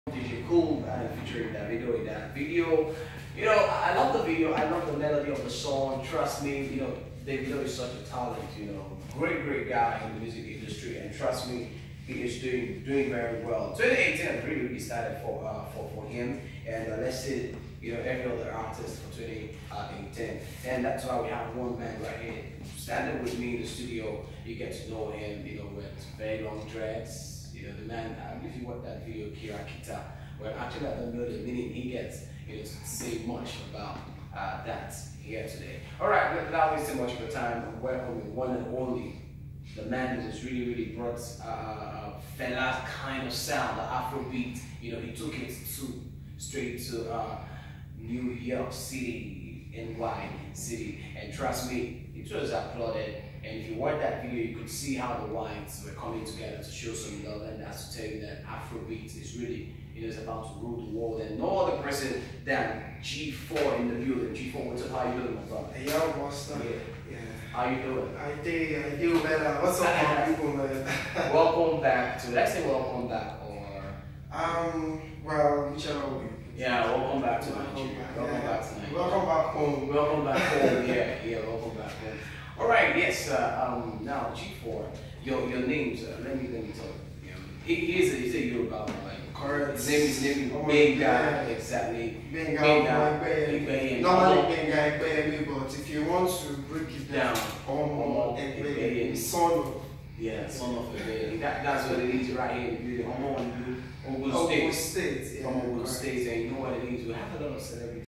DJ Cool featuring that video. In that video, you know, I love the video. I love the melody of the song. Trust me, you know, Davido is such a talent. You know, great guy in the music industry, and trust me, he is doing very well. 2018 has really started for him, and let's say, you know, every other artist for 2010, and that's why we have one man right here standing with me in the studio. You get to know him, you know, with very long dreads. You know, the man, if you watch that video, Kira Kita, well, actually I don't know the meaning he gets, you know, to say much about that here today. Alright, without wasting much of your time, we're with one and only, the man who has really brought fella kind of sound, the Afrobeat. You know, he took it straight to New York City, NY City, and trust me, it was applauded. And if you watch that video, you could see how the whites were coming together to show some love, and that's to tell you that Afrobeat is really, you know, is about to rule the world. And no other person than G4 in the building. G4, what's up? How you doing, my brother? Hey, yo, Busta. Yeah. How you doing? I do better. What's up, my people, man? Welcome back to, let's say welcome back, or well, whichever way. Yeah, welcome back to Nigeria. Welcome back to Nigeria. Welcome back home. Welcome back home. Yeah, welcome back home. All right, yes. Now G4, your names. Let me tell you. He's a Yoruba man, like correct. His name is Benga. Exactly. Benga. Normally Benga, but if you want to break it down, Benga, son of. Yeah, son of a that's what it is right here in the video. I'm on Ogun State. State. From Ogun State, and you know what it is. We have a lot of celebrities.